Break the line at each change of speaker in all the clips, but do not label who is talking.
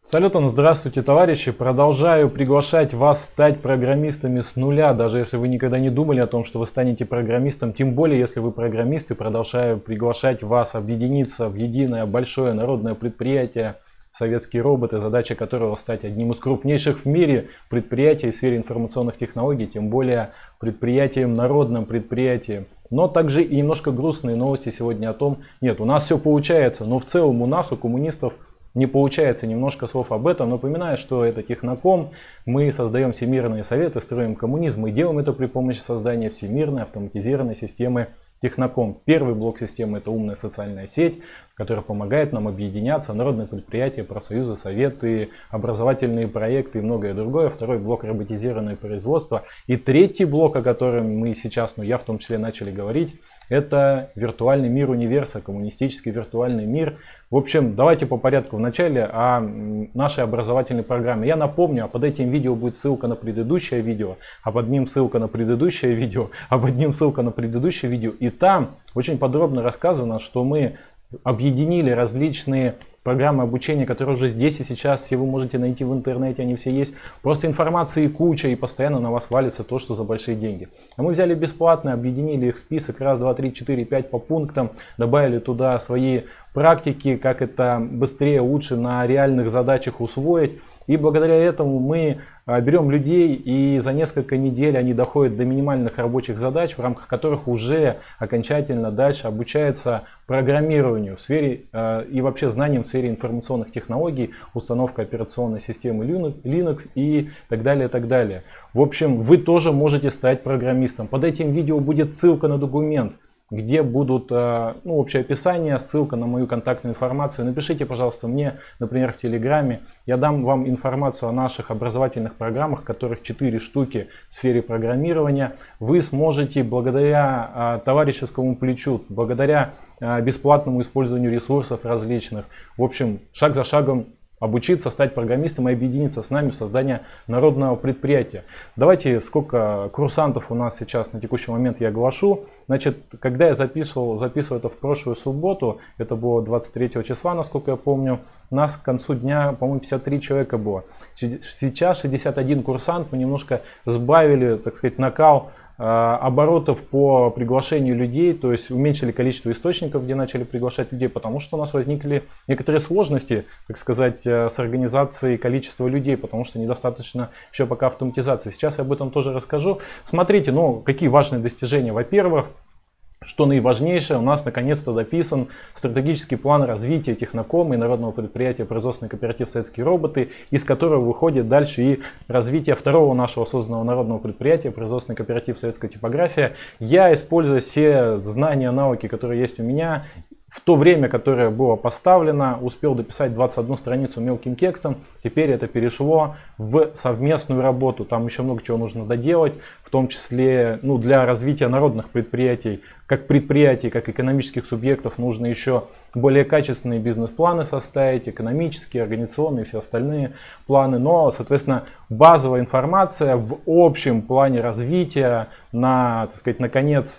Салютом, здравствуйте, товарищи! Продолжаю приглашать вас стать программистами с нуля, даже если вы никогда не думали о том, что вы станете программистом, тем более если вы программисты, продолжаю приглашать вас объединиться в единое большое народное предприятие «Советские роботы», задача которого стать одним из крупнейших в мире предприятий в сфере информационных технологий, тем более предприятием, народным предприятием. Но также и немножко грустные новости сегодня о том, нет, у нас все получается, но в целом у нас, у коммунистов, не получается. Немножко слов об этом. Напоминаю, что это Техноком. Мы создаем всемирные советы, строим коммунизм и делаем это при помощи создания всемирной автоматизированной системы Техноком. Первый блок системы — это умная социальная сеть, которая помогает нам объединяться, народные предприятия, профсоюзы, советы, образовательные проекты и многое другое. Второй блок — роботизированное производство. И третий блок, о котором мы сейчас, я в том числе, начали говорить, это виртуальный мир универса, коммунистический виртуальный мир. В общем, давайте по порядку. Вначале о нашей образовательной программе. Я напомню, а под этим видео будет ссылка на предыдущее видео, а под ним ссылка на предыдущее видео, а под ним ссылка на предыдущее видео. И там очень подробно рассказано, что мы объединили различные программы обучения, которые уже здесь и сейчас все вы можете найти в интернете, они все есть. Просто информации куча, и постоянно на вас валится то, что за большие деньги. А мы взяли бесплатно, объединили их в список, раз, два, три, четыре, пять по пунктам, добавили туда свои практики, как это быстрее, лучше на реальных задачах усвоить. И благодаря этому мы берем людей, и за несколько недель они доходят до минимальных рабочих задач, в рамках которых уже окончательно дальше обучаются программированию в сфере и вообще знаниям в сфере информационных технологий, установка операционной системы Linux и так далее, так далее. В общем, вы тоже можете стать программистом. Под этим видео будет ссылка на документ, где будут общее описание, ссылка на мою контактную информацию. Напишите, пожалуйста, мне, например, в Телеграме. Я дам вам информацию о наших образовательных программах, которых 4 штуки в сфере программирования. Вы сможете благодаря товарищескому плечу, благодаря бесплатному использованию ресурсов различных, в общем, шаг за шагом обучиться, стать программистом и объединиться с нами в создании народного предприятия. Давайте, сколько курсантов у нас сейчас на текущий момент я оглашу. Значит, когда я записывал это в прошлую субботу, это было 23 числа, насколько я помню, у нас к концу дня, по-моему, 53 человека было. Сейчас 61 курсант, мы немножко сбавили, так сказать, накал оборотов по приглашению людей, то есть уменьшили количество источников, где начали приглашать людей, потому что у нас возникли некоторые сложности, так сказать, с организацией количества людей, потому что недостаточно еще пока автоматизации. Сейчас я об этом тоже расскажу. Смотрите, какие важные достижения. Во-первых, что наиважнейшее, у нас наконец-то дописан стратегический план развития Технокома и народного предприятия производственный кооператив «Советские роботы», из которого выходит дальше и развитие второго нашего созданного народного предприятия производственный кооператив «Советская типография». Я, используя все знания, навыки, которые есть у меня, в то время, которое было поставлено, успел дописать 21 страницу мелким текстом. Теперь это перешло в совместную работу. Там еще много чего нужно доделать, в том числе для развития народных предприятий, как экономических субъектов, нужно еще более качественные бизнес-планы составить, экономические, организационные и все остальные планы. Но, соответственно, базовая информация в общем плане развития на конец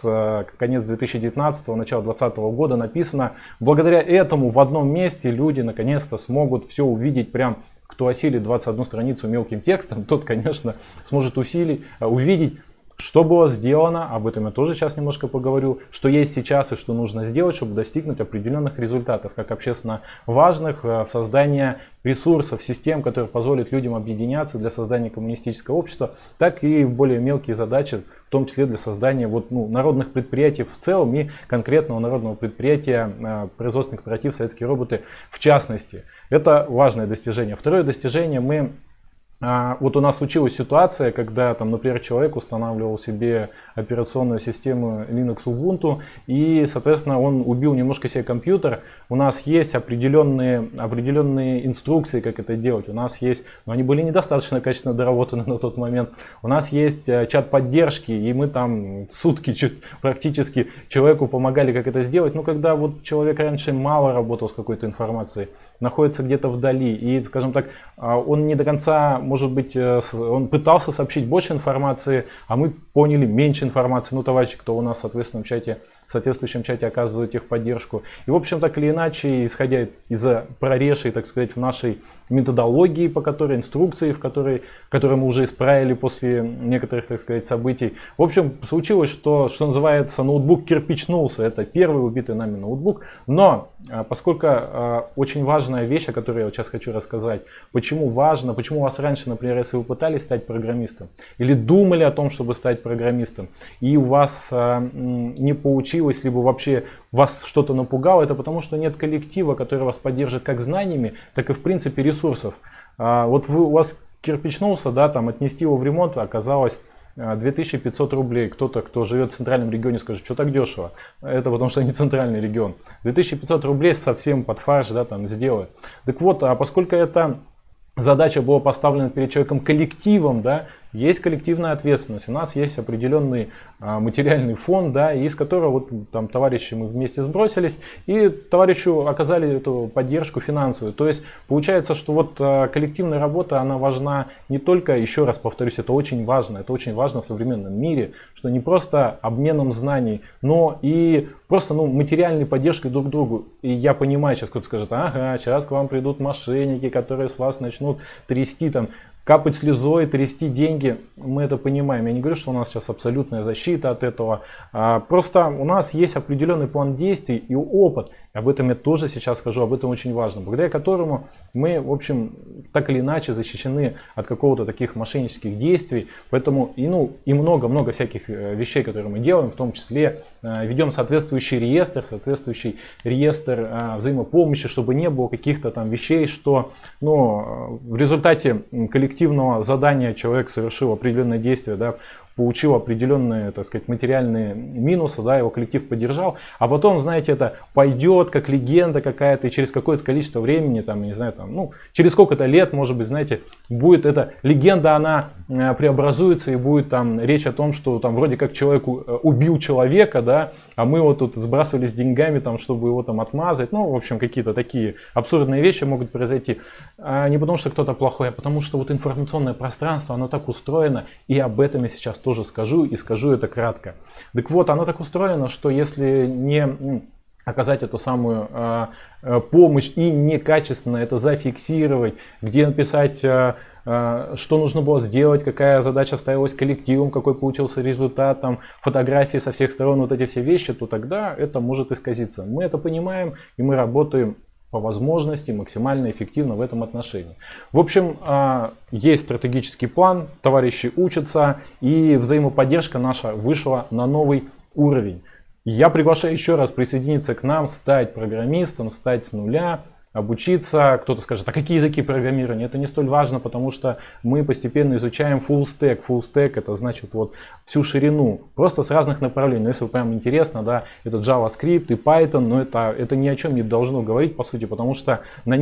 2019, начало 2020 года написано. Благодаря этому в одном месте люди наконец-то смогут все увидеть прям. Кто осилит 21 страницу мелким текстом, тот, конечно, сможет увидеть, что было сделано, об этом я тоже сейчас немножко поговорю, что есть сейчас и что нужно сделать, чтобы достигнуть определенных результатов, как общественно важных, создания ресурсов, систем, которые позволят людям объединяться для создания коммунистического общества, так и в более мелкие задачи, в том числе для создания народных предприятий в целом и конкретного народного предприятия производственный кооператив «Советские роботы» в частности. Это важное достижение. Второе достижение у нас случилась ситуация, когда, например, человек устанавливал себе операционную систему Linux Ubuntu, и, соответственно, он убил немножко себе компьютер. У нас есть определенные инструкции, как это делать. У нас есть, но они были недостаточно качественно доработаны на тот момент. У нас есть чат поддержки, и мы там сутки практически человеку помогали, как это сделать. Когда человек раньше мало работал с какой-то информацией, находится где-то вдали, и, скажем так, он не до конца может быть, он пытался сообщить больше информации, а мы поняли меньше информации. Ну, товарищи, кто у нас, соответственно, в соответствующем чате оказывают техподдержку. И, в общем, так или иначе, исходя из прорешей, так сказать, в нашей методологии, по которой, инструкции, которые мы уже исправили после некоторых, так сказать, событий. В общем, случилось, что называется, ноутбук кирпичнулся. Это первый убитый нами ноутбук. Но, поскольку очень важная вещь, о которой я вот сейчас хочу рассказать, почему важно, почему у вас раньше, например, если вы пытались стать программистом, или думали о том, чтобы стать программистом, и у вас не получилось, либо вообще вас что-то напугало, это потому что нет коллектива, который вас поддержит как знаниями, так и в принципе ресурсов. Вот у вас кирпичнулся, да, там отнести его в ремонт оказалось 2500 рублей. Кто-то, кто живет в центральном регионе, скажет, что так дешево. Это потому что не центральный регион. 2500 рублей совсем под фарш, да, там сделают. Так вот, а поскольку эта задача была поставлена перед человеком коллективом, да, есть коллективная ответственность, у нас есть определенный материальный фонд, да, из которого вот там товарищи мы вместе сбросились и товарищу оказали эту поддержку финансовую. То есть получается, что вот коллективная работа, она важна не только, еще раз повторюсь, это очень важно в современном мире, что не просто обменом знаний, но и просто материальной поддержкой друг другу. И я понимаю, сейчас кто-то скажет, ага, сейчас к вам придут мошенники, которые с вас начнут трясти там, капать слезой, трясти деньги, мы это понимаем. Я не говорю, что у нас сейчас абсолютная защита от этого. Просто у нас есть определенный план действий и опыт. Об этом я тоже сейчас скажу, об этом очень важно. Благодаря которому мы, в общем, так или иначе защищены от какого-то таких мошеннических действий. Поэтому и много-много всяких вещей, которые мы делаем, в том числе ведем соответствующий реестр взаимопомощи, чтобы не было каких-то там вещей, что в результате коллективного задания человек совершил определенное действие, да, получил определенные, так сказать, материальные минусы, да, его коллектив поддержал, а потом, знаете, это пойдет как легенда какая-то, и через какое-то количество времени, там, не знаю, там, через сколько-то лет, может быть, знаете, будет эта легенда, она преобразуется, и будет там речь о том, что там вроде как человек убил человека, да, а мы вот тут сбрасывались деньгами, там, чтобы его там отмазать, в общем, какие-то такие абсурдные вещи могут произойти. Не потому что кто-то плохой, а потому что вот информационное пространство, оно так устроено, и об этом я сейчас тоже скажу, и скажу это кратко. Так вот, оно так устроено, что если не оказать эту самую помощь и некачественно это зафиксировать, где написать, что нужно было сделать, какая задача ставилась коллективом, какой получился результат, там, фотографии со всех сторон, вот эти все вещи, то тогда это может исказиться. Мы это понимаем, и мы работаем по возможности максимально эффективно в этом отношении. В общем, есть стратегический план, товарищи учатся, и взаимоподдержка наша вышла на новый уровень. Я приглашаю еще раз присоединиться к нам, стать программистом, стать с нуля, обучиться. Кто-то скажет, а какие языки программирования? Это не столь важно, потому что мы постепенно изучаем full stack. Full stack это значит вот всю ширину, просто с разных направлений. Но если вам прям интересно, да, это JavaScript и Python, но это ни о чем не должно говорить по сути, потому что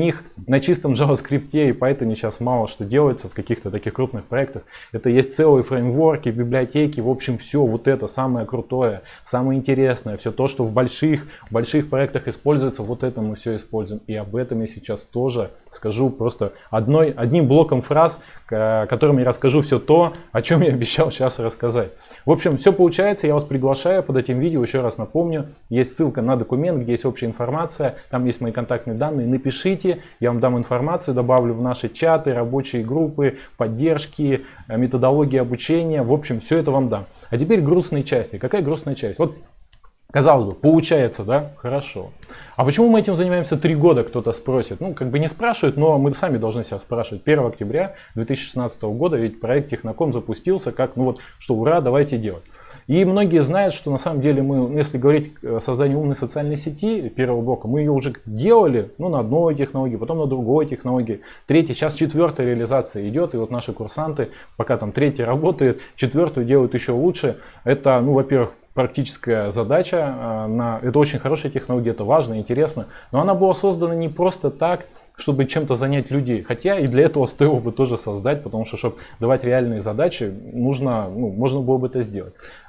на чистом JavaScript и Python сейчас мало что делается в каких-то таких крупных проектах. Это есть целые фреймворки, библиотеки, в общем все вот это самое крутое, самое интересное, все то, что в больших проектах используется, вот это мы все используем. И об этом я сейчас тоже скажу просто одним блоком фраз, которым я расскажу все то, о чем я обещал сейчас рассказать. В общем, все получается, я вас приглашаю под этим видео, еще раз напомню, есть ссылка на документ, где есть общая информация, там есть мои контактные данные, напишите, я вам дам информацию, добавлю в наши чаты, рабочие группы, поддержки, методологии обучения, в общем, все это вам дам. А теперь грустные части. Какая грустная часть? Вот, казалось бы, получается, да? Хорошо. А почему мы этим занимаемся 3 года, кто-то спросит? Как бы не спрашивают, но мы сами должны себя спрашивать. 1 октября 2016 года ведь проект Техноком запустился, как, что ура, давайте делать. И многие знают, что на самом деле мы, если говорить о создании умной социальной сети первого блока, мы ее уже делали на одной технологии, потом на другой технологии, третьей, сейчас 4-я реализация идет, и вот наши курсанты, пока там 3-я работает, 4-ю делают еще лучше. Это, во-первых, практическая задача, это очень хорошая технология, это важно, интересно, но она была создана не просто так, чтобы чем-то занять людей, хотя и для этого стоило бы тоже создать, потому что, чтобы давать реальные задачи, можно было бы это сделать.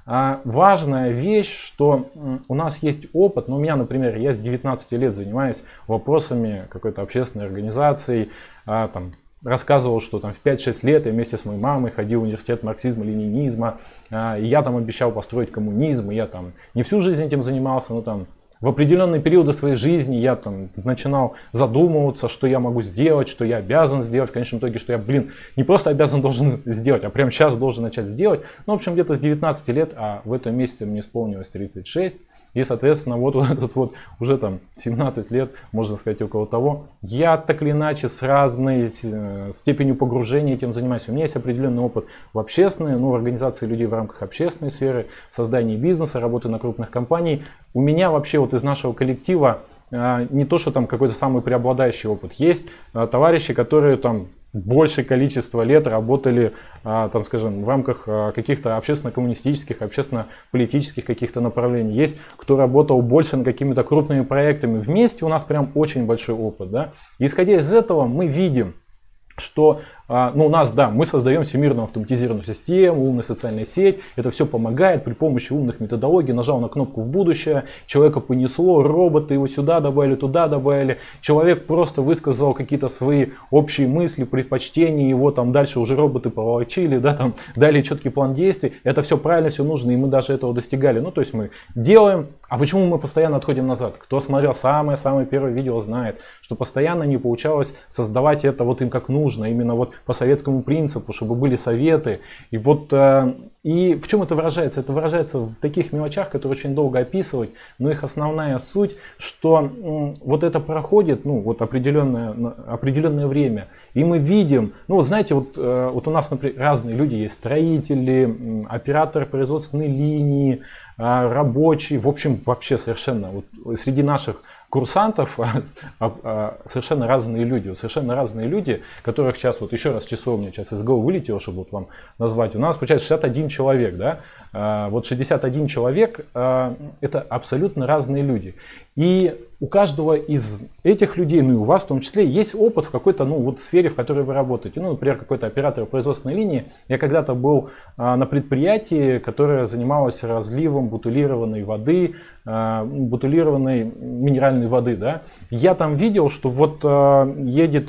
Важная вещь, что у нас есть опыт, у меня, например, я с 19 лет занимаюсь вопросами какой-то общественной организации, рассказывал, что там в 5-6 лет я вместе с моей мамой ходил в университет марксизма-ленинизма, и я там обещал построить коммунизм, и я там не всю жизнь этим занимался, но там в определенные периоды своей жизни я там начинал задумываться, что я могу сделать, что я обязан сделать. В конечном итоге, что я, не просто обязан должен сделать, а прямо сейчас должен начать сделать. Ну, в общем, где-то с 19 лет, а в этом месяце мне исполнилось 36. И, соответственно, вот этот вот уже там 17 лет, можно сказать, около того, я так или иначе с разной степенью погружения этим занимаюсь. У меня есть определенный опыт в общественной, в организации людей в рамках общественной сферы, создании бизнеса, работы на крупных компаниях. У меня вообще вот из нашего коллектива не то, что там какой-то самый преобладающий опыт. Есть товарищи, которые там большее количество лет работали, там, скажем, в рамках каких-то общественно-коммунистических, общественно-политических каких-то направлений. Есть, кто работал больше над какими-то крупными проектами. Вместе у нас прям очень большой опыт. Да? И исходя из этого мы видим, что у нас, да, мы создаем всемирную автоматизированную систему, умную социальную сеть, это все помогает при помощи умных методологий, нажал на кнопку в будущее, человека понесло, роботы его сюда добавили, туда добавили, человек просто высказал какие-то свои общие мысли, предпочтения, его там дальше уже роботы поволочили, да, там дали четкий план действий, это все правильно, все нужно, и мы даже этого достигали, то есть мы делаем, а почему мы постоянно отходим назад? Кто смотрел самое-самое первое видео знает, что постоянно не получалось создавать это вот им как нужно, именно вот по советскому принципу, чтобы были советы. И вот и в чем это выражается? Это выражается в таких мелочах, которые очень долго описывать, но их основная суть, что вот это проходит, вот определенное время, и мы видим, знаете, вот у нас, например, разные люди есть, строители, операторы производственной линии, рабочие, в общем, вообще совершенно вот среди наших курсантов совершенно разные люди, которых сейчас, вот еще раз число у меня сейчас из головы вылетело, чтобы вот вам назвать. У нас получается 61 человек, да? Вот 61 человек это абсолютно разные люди. И у каждого из этих людей, и у вас в том числе, есть опыт в какой-то сфере, в которой вы работаете. Например, какой-то оператор производственной линии. Я когда-то был на предприятии, которое занималось разливом бутилированной воды, бутилированной минеральной воды. Да? Я там видел, что вот едет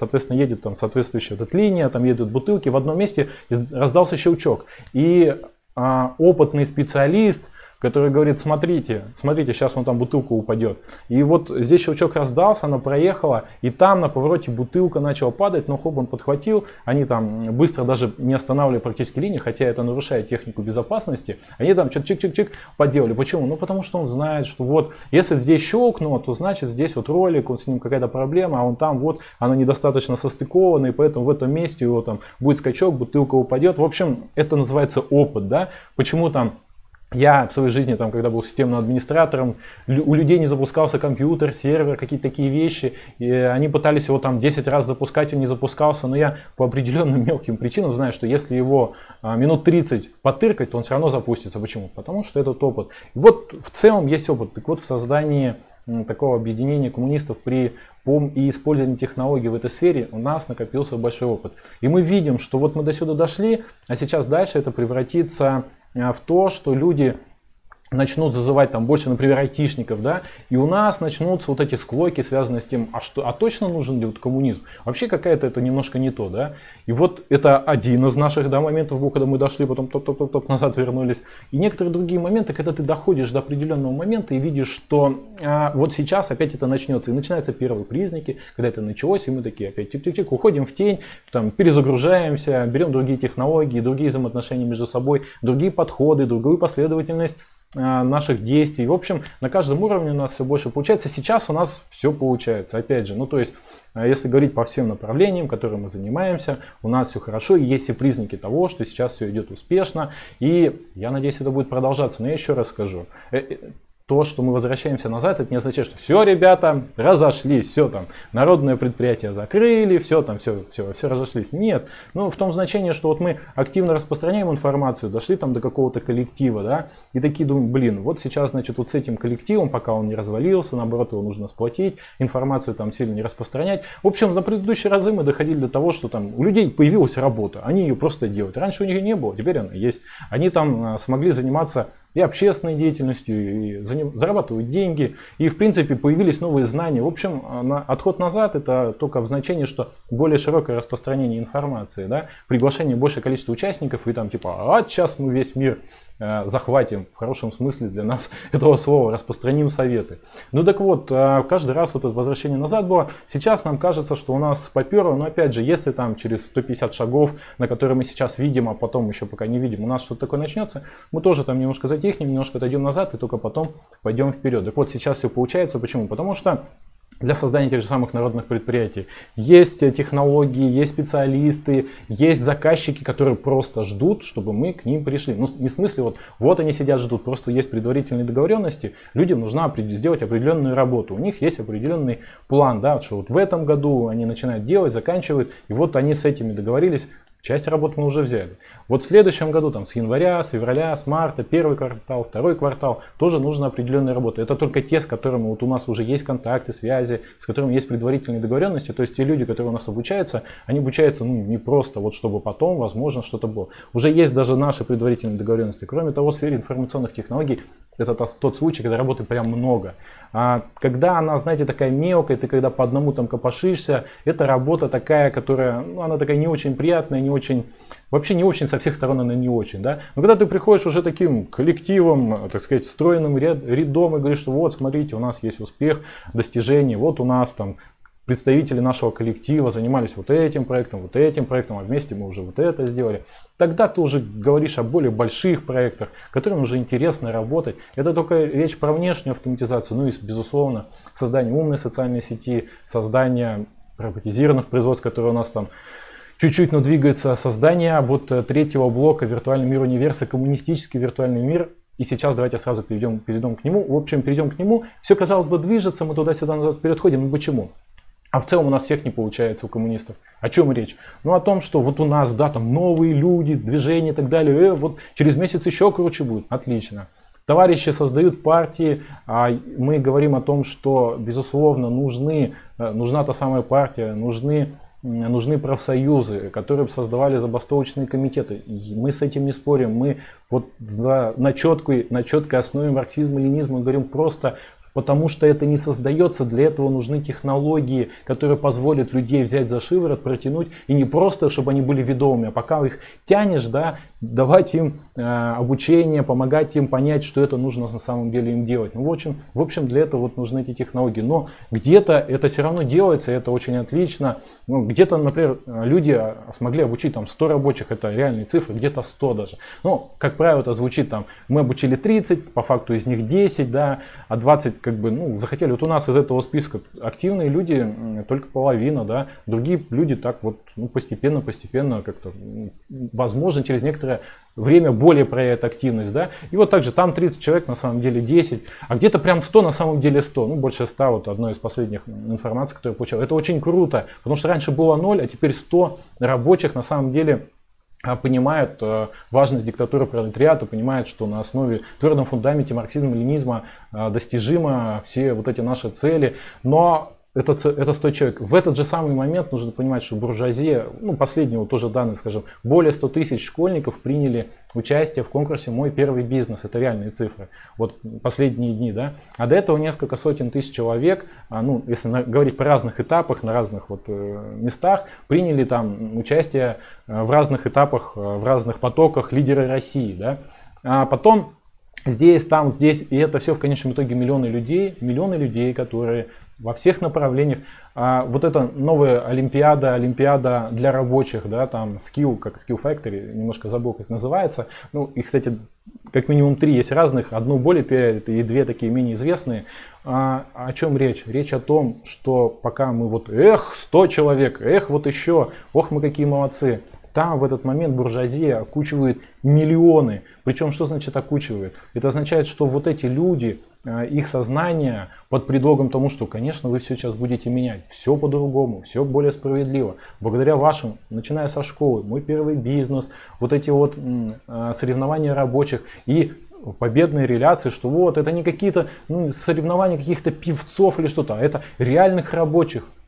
там соответствующая линия, там едут бутылки, в одном месте раздался щелчок. И опытный специалист, который говорит, смотрите, сейчас вон там бутылка упадет. И вот здесь щелчок раздался, она проехала, и там на повороте бутылка начала падать, но хоп, он подхватил, они там быстро даже не останавливали практически линию, хотя это нарушает технику безопасности, они там что-то чик-чик-чик подделали. Почему? Потому что он знает, что вот, если здесь щелкнуло, то значит здесь вот ролик, вот с ним какая-то проблема, а он там вот, она недостаточно состыкована, и поэтому в этом месте его там будет скачок, бутылка упадет. В общем, это называется опыт, да? Почему там я в своей жизни, когда был системным администратором, у людей не запускался компьютер, сервер, какие-то такие вещи. И они пытались его 10 раз запускать, он не запускался. Но я по определенным мелким причинам знаю, что если его минут 30 потыркать, то он все равно запустится. Почему? Потому что этот опыт. И вот в целом есть опыт. Так вот, в создании такого объединения коммунистов при и использовании технологий в этой сфере у нас накопился большой опыт. И мы видим, что вот мы до сюда дошли, а сейчас дальше это превратится в то, что люди начнут зазывать там больше, например, айтишников, да, и у нас начнутся вот эти склоки, связанные с тем, а точно нужен ли вот коммунизм? Вообще какая-то это немножко не то, да. И вот это один из наших, да, моментов был, когда мы дошли, потом топ-топ-топ назад вернулись. И некоторые другие моменты, когда ты доходишь до определенного момента и видишь, что вот сейчас опять это начнется. И начинаются первые признаки, когда это началось, и мы такие опять чик-чик-чик, уходим в тень, там, перезагружаемся, берем другие технологии, другие взаимоотношения между собой, другие подходы, другую последовательность наших действий. В общем, на каждом уровне у нас все больше получается. Сейчас у нас все получается. Опять же, то есть, если говорить по всем направлениям, которыми мы занимаемся, у нас все хорошо. И есть все признаки того, что сейчас все идет успешно. И я надеюсь, это будет продолжаться. Но я еще раз скажу. То, что мы возвращаемся назад, это не означает, что все, ребята, разошлись, все там, народное предприятие закрыли, все там, все разошлись. Нет, в том значении, что вот мы активно распространяем информацию, дошли там до какого-то коллектива, да, и такие думаем, вот сейчас, значит, вот с этим коллективом, пока он не развалился, наоборот, его нужно сплотить, информацию там сильно не распространять. В общем, на предыдущие разы мы доходили до того, что там у людей появилась работа, они ее просто делают. Раньше у них не было, теперь она есть. Они там смогли заниматься и общественной деятельностью, и зарабатывают деньги, и в принципе появились новые знания. В общем, отход назад это только в значении, что более широкое распространение информации, да, приглашение большее количество участников, и там типа, сейчас мы весь мир захватим, в хорошем смысле для нас этого слова, распространим советы. Ну так вот, каждый раз вот это возвращение назад было. Сейчас нам кажется, что у нас поперло, но опять же, если там через 150 шагов, на которые мы сейчас видим, а потом еще пока не видим, у нас что-то такое начнется, мы тоже там немножко затихнем, немножко отойдем назад и только потом пойдем вперед. Так вот, сейчас все получается. Почему? Потому что для создания тех же самых народных предприятий есть технологии, есть специалисты, есть заказчики, которые просто ждут, чтобы мы к ним пришли. Ну, не в смысле, вот они сидят, ждут, просто есть предварительные договоренности, людям нужно сделать определенную работу. У них есть определенный план, да, что вот в этом году они начинают делать, заканчивают, и вот они с этими договорились. Часть работ мы уже взяли. Вот в следующем году, там, с января, с февраля, с марта, первый квартал, второй квартал, тоже нужна определенная работа. Это только те, с которыми вот у нас уже есть контакты, связи, с которыми есть предварительные договоренности. То есть те люди, которые у нас обучаются, они обучаются не просто, вот, чтобы потом, возможно, что-то было. Уже есть даже наши предварительные договоренности. Кроме того, в сфере информационных технологий это тот случай, когда работы прям много. А когда она, знаете, такая мелкая, ты когда по одному там копошишься, это работа такая, которая, она такая не очень приятная, не очень, вообще не очень, со всех сторон она не очень, да. Но когда ты приходишь уже таким коллективом, так сказать, стройным рядом и говоришь, что вот, смотрите, у нас есть успех, достижение, вот у нас там представители нашего коллектива занимались вот этим проектом, а вместе мы уже вот это сделали. Тогда ты уже говоришь о более больших проектах, которым уже интересно работать. Это только речь про внешнюю автоматизацию, ну и, безусловно, создание умной социальной сети, создание роботизированных производств, которые у нас там чуть-чуть, но двигаются, создание вот третьего блока «Виртуальный мир универса», коммунистический виртуальный мир. И сейчас давайте сразу перейдем к нему. В общем, перейдем к нему. Все, казалось бы, движется, мы туда-сюда, назад, вперед ходим. Ну почему? А в целом у нас всех не получается, у коммунистов. О чем речь? Ну о том, что вот у нас, да, там новые люди, движения и так далее. Вот через месяц еще круче будет. Отлично. Товарищи создают партии, а мы говорим о том, что, безусловно, нужна та самая партия, нужны профсоюзы, которые бы создавали забастовочные комитеты. И мы с этим не спорим. Мы вот на четкой основе марксизма и ленизма говорим просто, потому что это не создается, для этого нужны технологии, которые позволят людей взять за шиворот, протянуть, и не просто, чтобы они были ведомыми, а пока их тянешь, да, давать им обучение, помогать им понять, что это нужно на самом деле им делать. Ну, в общем, для этого вот нужны эти технологии. Но где-то это все равно делается, и это очень отлично. Ну, где-то, например, люди смогли обучить там 100 рабочих, это реальные цифры, где-то 100 даже. Но, как правило, это звучит там, мы обучили 30, по факту из них 10, да, а 20 как бы, ну, захотели. Вот у нас из этого списка активные люди только половина, да, другие люди так вот, ну, постепенно как-то, возможно, через некоторое время более проявят активность, да. И вот также там 30 человек, на самом деле 10, а где-то прям 100, на самом деле 100, ну, больше 100, вот одной из последних информаций, которую я получал. Это очень круто, потому что раньше было 0, а теперь 100 рабочих, на самом деле, понимают важность диктатуры пролетариата, понимают, что на основе твердом фундаменте марксизма, ленизма достижимы все вот эти наши цели. Но это 100 человек. В этот же самый момент нужно понимать, что буржуазия, ну, последнего тоже данные, скажем, более 100 тысяч школьников приняли участие в конкурсе «Мой первый бизнес». Это реальные цифры. Вот последние дни, да. А до этого несколько сотен тысяч человек, ну, если говорить по разных этапах, на разных вот местах, приняли там участие в разных этапах, в разных потоках лидеры России, да. А потом здесь, там, здесь, и это все в конечном итоге миллионы людей, которые во всех направлениях. Вот эта новая олимпиада для рабочих, да, там Skill, как Skill Factory, немножко забыл, как называется. Ну, и, кстати, как минимум 3 есть разных, одну более пиарят и 2 такие менее известные. О чем речь? Речь о том, что пока мы вот, 100 человек, вот еще, ох, мы какие молодцы. Там в этот момент буржуазия окучивает миллионы. Причем что значит окучивает? Это означает, что вот эти люди, их сознание под предлогом тому, что, конечно, вы все сейчас будете менять, все по-другому, все более справедливо. Благодаря вашим, начиная со школы, мой первый бизнес, вот эти вот соревнования рабочих и победные реляции, что вот это не какие-то соревнования каких-то певцов или что-то, а это реальных рабочих.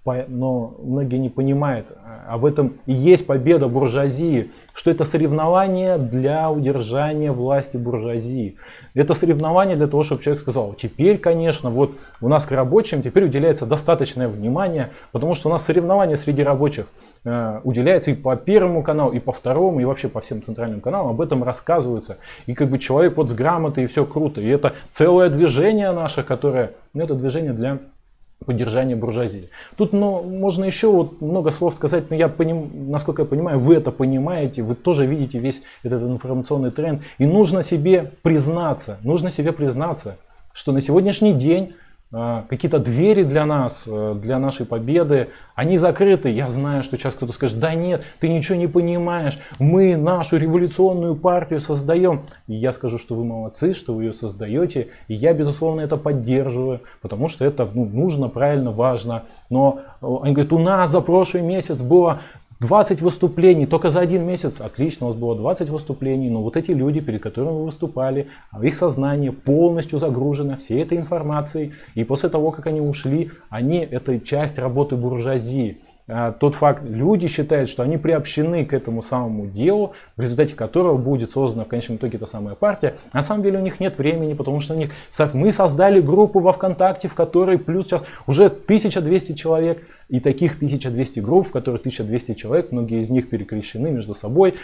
но многие не понимают, об этом и есть победа буржуазии, что это соревнование для удержания власти буржуазии. Это соревнование для того, чтобы человек сказал, теперь, конечно, вот у нас к рабочим теперь уделяется достаточное внимание, потому что у нас соревнования среди рабочих уделяется и по Первому каналу, и по Второму, и вообще по всем центральным каналам об этом рассказываются. И как бы человек вот с грамотой, и все круто. И это целое движение наше, которое, это движение для поддержания буржуазии. Тут можно еще вот много слов сказать, но насколько я понимаю, вы это понимаете, вы тоже видите весь этот информационный тренд. И нужно себе признаться, что на сегодняшний день какие-то двери для нас, для нашей победы, они закрыты. Я знаю, что сейчас кто-то скажет, да нет, ты ничего не понимаешь, мы нашу революционную партию создаем. И я скажу, что вы молодцы, что вы ее создаете, и я, безусловно, это поддерживаю, потому что это нужно, правильно, важно. Но они говорят, у нас за прошлый месяц было 20 выступлений, только за один месяц. Отлично, у вас было 20 выступлений, но вот эти люди, перед которыми вы выступали, их сознание полностью загружено всей этой информацией. И после того, как они ушли, это часть работы буржуазии. Тот факт, люди считают, что они приобщены к этому самому делу, в результате которого будет создана в конечном итоге та самая партия. На самом деле у них нет времени, потому что мы создали группу во ВКонтакте, в которой плюс сейчас уже 1200 человек. И таких 1200 групп, в которых 1200 человек, многие из них перекрещены между собой,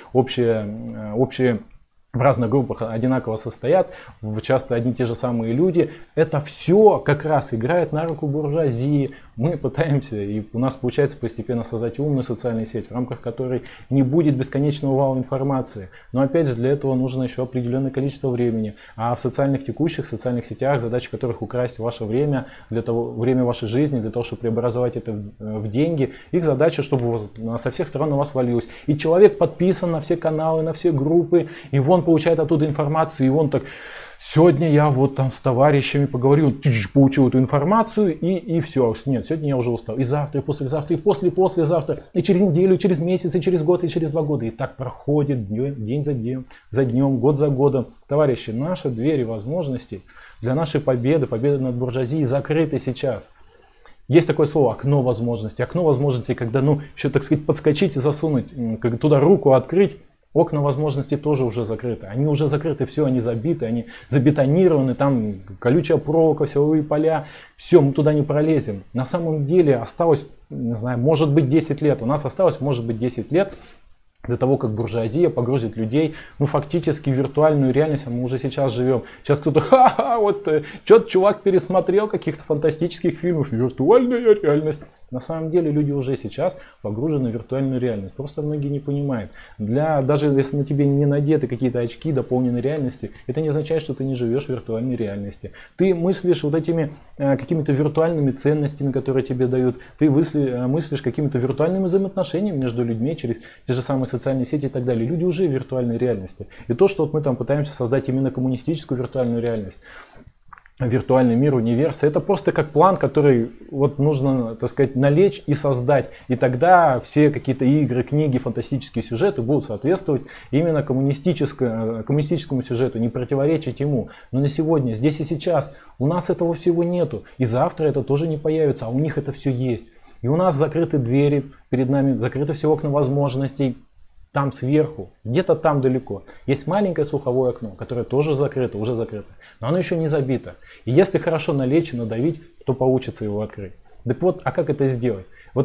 общие в разных группах одинаково состоят, часто одни и те же самые люди. Это все как раз играет на руку буржуазии. Мы пытаемся, и у нас получается постепенно создать умную социальную сеть, в рамках которой не будет бесконечного вала информации. Но опять же, для этого нужно еще определенное количество времени. А в текущих социальных сетях, задача которых украсть ваше время, время вашей жизни, для того, чтобы преобразовать это в деньги, их задача, чтобы со всех сторон на вас валилось. И человек подписан на все каналы, на все группы, и он получает оттуда информацию, и он так, сегодня я вот там с товарищами поговорил, получил эту информацию, и все. Нет, сегодня я уже устал. И завтра, и послезавтра, и послезавтра, и через неделю, и через месяц, и через год, и через 2 года. И так проходит день за днем, год за годом. Товарищи, наши двери возможностей для нашей победы над буржуазией закрыты сейчас. Есть такое слово окно возможностей. Окно возможностей, когда, еще, так сказать, подскочить и засунуть, туда руку открыть. Окна возможностей тоже уже закрыты. Они уже закрыты, все, они забиты, они забетонированы, там колючая проволока, силовые поля. Все, мы туда не пролезем. На самом деле осталось, не знаю, может быть 10 лет. У нас осталось, может быть, 10 лет до того, как буржуазия погрузит людей, фактически в виртуальную реальность, а мы уже сейчас живем. Сейчас кто-то, что-то чувак пересмотрел каких-то фантастических фильмов, виртуальная реальность. На самом деле люди уже сейчас погружены в виртуальную реальность. Просто многие не понимают. Даже если на тебе не надеты какие-то очки дополненной реальности, это не означает, что ты не живешь в виртуальной реальности. Ты мыслишь вот этими какими-то виртуальными ценностями, которые тебе дают. Ты мыслишь какими-то виртуальными взаимоотношениями между людьми через те же самые социальные сети и так далее. Люди уже в виртуальной реальности. И то, что мы там пытаемся создать именно коммунистическую виртуальную реальность, виртуальный мир, универсия, это просто как план, который нужно, так сказать, налечь и создать. И тогда все какие-то игры, книги, фантастические сюжеты будут соответствовать именно коммунистическому сюжету, не противоречить ему. Но на сегодня, здесь и сейчас у нас этого всего нету. И завтра это тоже не появится, а у них это все есть. И у нас закрыты двери перед нами, закрыты все окна возможностей. Там сверху, где-то там далеко, есть маленькое слуховое окно, которое тоже закрыто, уже закрыто, но оно еще не забито. И если хорошо налечь и надавить, то получится его открыть. Так вот, а как это сделать?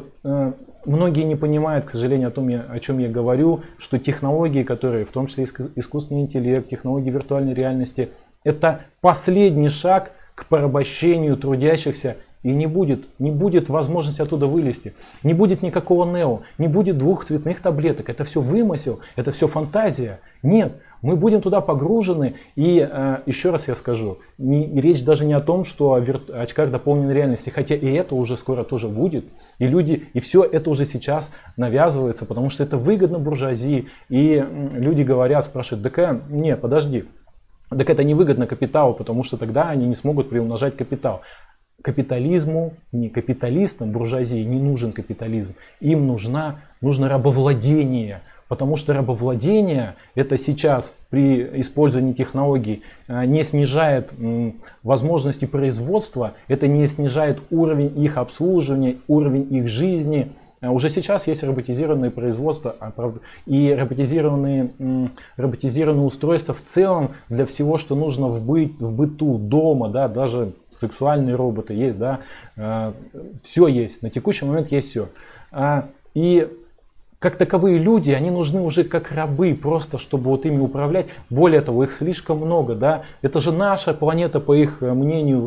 Многие не понимают, к сожалению, о чем я говорю, что технологии, которые, в том числе искусственный интеллект, технологии виртуальной реальности, это последний шаг к порабощению трудящихся. И не будет возможности оттуда вылезти. Не будет никакого нео, не будет 2 цветных таблеток. Это все вымысел, это все фантазия. Нет, мы будем туда погружены. И еще раз я скажу, речь даже не о том, что о очках дополненной реальности. Хотя и это уже скоро тоже будет. И все это уже сейчас навязывается, потому что это выгодно буржуазии. И люди говорят, спрашивают, нет, подожди. Так это невыгодно капиталу, потому что тогда они не смогут приумножать капитал. Капитализму, не капиталистам, буржуазии не нужен капитализм. Им нужно рабовладение. Потому что рабовладение это сейчас при использовании технологий не снижает возможности производства, это не снижает уровень их обслуживания, уровень их жизни. Уже сейчас есть роботизированные производства и роботизированные устройства в целом для всего, что нужно в быту, дома, да, даже сексуальные роботы есть, да, все есть, на текущий момент есть все. И как таковые люди, они нужны уже как рабы, просто чтобы вот ими управлять. Более того, их слишком много, да, это же наша планета, по их мнению.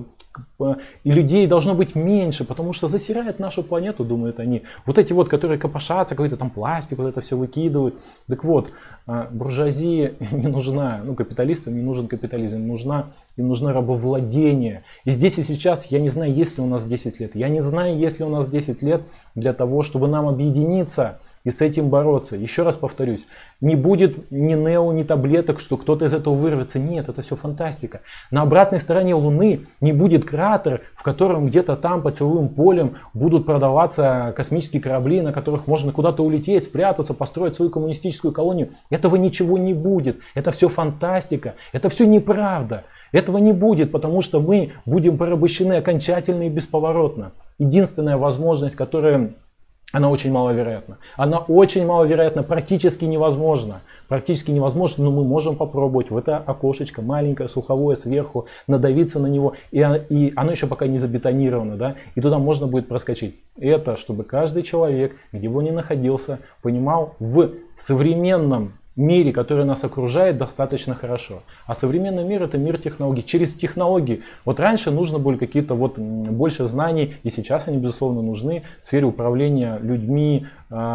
И людей должно быть меньше, потому что засирает нашу планету, думают они. Вот эти вот, которые копошатся, какой-то там пластик, вот это все выкидывают. Так вот, буржуазии не нужна, ну капиталистам не нужен капитализм, им нужно рабовладение. И здесь и сейчас я не знаю, есть ли у нас 10 лет. Я не знаю, есть ли у нас 10 лет для того, чтобы нам объединиться и с этим бороться. Еще раз повторюсь, не будет ни нео, ни таблеток, что кто-то из этого вырвется. Нет, это все фантастика. На обратной стороне Луны не будет кратер, в котором где-то там под силовым полем будут продаваться космические корабли, на которых можно куда-то улететь, спрятаться, построить свою коммунистическую колонию. Этого ничего не будет. Это все фантастика. Это все неправда. Этого не будет, потому что мы будем порабощены окончательно и бесповоротно. Единственная возможность, которая... Она очень маловероятна. Она очень маловероятна, практически невозможно. Практически невозможно, но мы можем попробовать в это окошечко маленькое, слуховое сверху, надавиться на него. И оно еще пока не забетонировано, да, и туда можно будет проскочить. Это чтобы каждый человек, где бы он ни находился, понимал в современном мире, который нас окружает, достаточно хорошо. А современный мир это мир технологий. Через технологии. Вот раньше нужно было какие-то вот больше знаний, и сейчас они безусловно нужны в сфере управления людьми,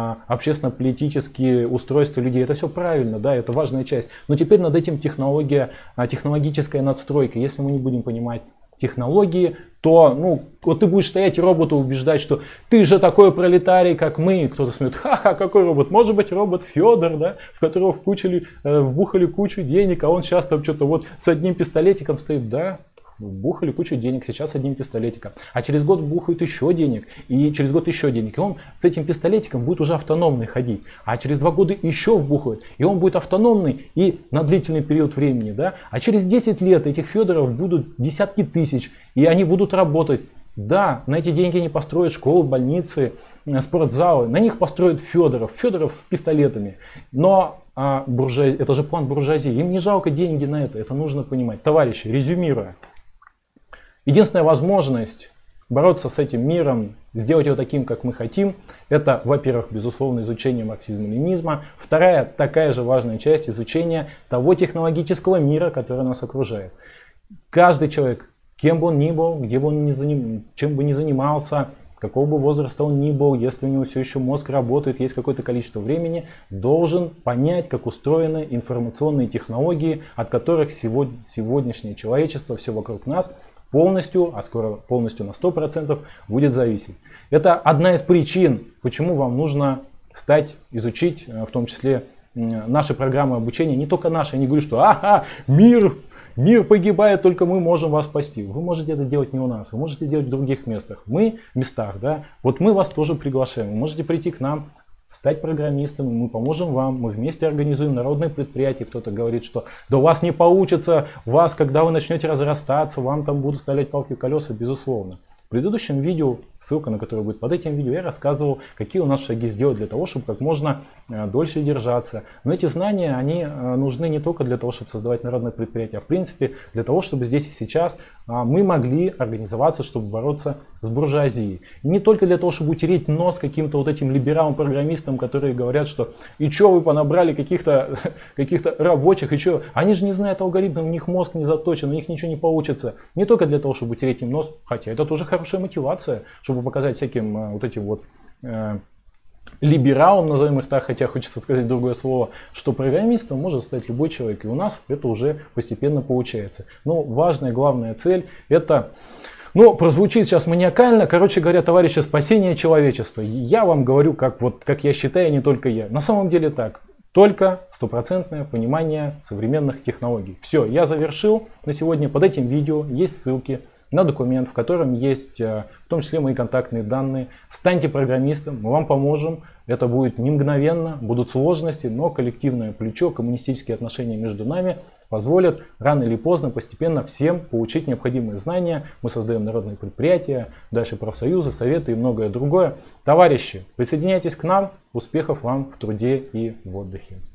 общественно-политические устройства людей. Это все правильно, да, это важная часть. Но теперь над этим технологическая надстройка. Если мы не будем понимать технологии, то, ну, вот ты будешь стоять и робота убеждать, что ты же такой пролетарий, как мы. Кто-то смеет, ха-ха, какой робот? Может быть робот Федор, да, в которого вбухали кучу денег, а он сейчас там что-то вот с одним пистолетиком стоит, да. Вбухали кучу денег, сейчас одним пистолетиком. А через год вбухают еще денег, и через год еще денег. И он с этим пистолетиком будет уже автономный ходить. А через 2 года еще вбухают, и он будет автономный и на длительный период времени. Да? А через 10 лет этих Федоров будут десятки тысяч, и они будут работать. Да, на эти деньги они построят школы, больницы, спортзалы. На них построят Федоров с пистолетами. Но это же план буржуазии. Им не жалко деньги на это нужно понимать. Товарищи, резюмируя. Единственная возможность бороться с этим миром, сделать его таким, как мы хотим, это, во-первых, безусловно, изучение марксизма-ленинизма. Вторая, такая же важная часть, изучение того технологического мира, который нас окружает. Каждый человек, кем бы он ни был, где бы он чем бы ни занимался, какого бы возраста он ни был, если у него все еще мозг работает, есть какое-то количество времени, должен понять, как устроены информационные технологии, от которых сегодняшнее человечество, все вокруг нас, полностью, а скоро полностью на 100% будет зависеть. Это одна из причин, почему вам нужно изучить, в том числе наши программы обучения, не только наши. Я не говорю, что мир погибает, только мы можем вас спасти. Вы можете это делать не у нас, вы можете сделать в других местах. Да, вот мы вас тоже приглашаем. Вы можете прийти к нам, стать программистом, мы поможем вам, мы вместе организуем народное предприятие. Кто-то говорит, что да у вас не получится, когда вы начнете разрастаться, вам там будут вставлять палки в колеса, безусловно. В предыдущем видео, ссылка на которое будет под этим видео, я рассказывал, какие у нас шаги сделать для того, чтобы как можно дольше держаться. Но эти знания, они нужны не только для того, чтобы создавать народное предприятие, а в принципе для того, чтобы здесь и сейчас мы могли организоваться, чтобы бороться с буржуазией. И не только для того, чтобы утереть нос каким-то вот этим либералам-программистам, которые говорят, что и что вы понабрали каких-то рабочих, и что? Они же не знают алгоритмов, у них мозг не заточен, у них ничего не получится. Не только для того, чтобы утереть им нос, хотя это тоже хорошая мотивация, чтобы показать всяким вот этим вот либералам, назовем их так, хотя хочется сказать другое слово, что программистом может стать любой человек. И у нас это уже постепенно получается. Но важная, главная цель это... прозвучит сейчас маниакально, короче говоря, товарищи, спасение человечества. Я вам говорю, как я считаю, не только я. На самом деле так. Только стопроцентное понимание современных технологий. Все, я завершил на сегодня. Под этим видео есть ссылки на документ, в котором есть в том числе мои контактные данные. Станьте программистом, мы вам поможем. Это будет не мгновенно, будут сложности, но коллективное плечо, коммунистические отношения между нами позволят рано или поздно постепенно всем получить необходимые знания. Мы создаем народные предприятия, дальше профсоюзы, советы и многое другое. Товарищи, присоединяйтесь к нам. Успехов вам в труде и в отдыхе.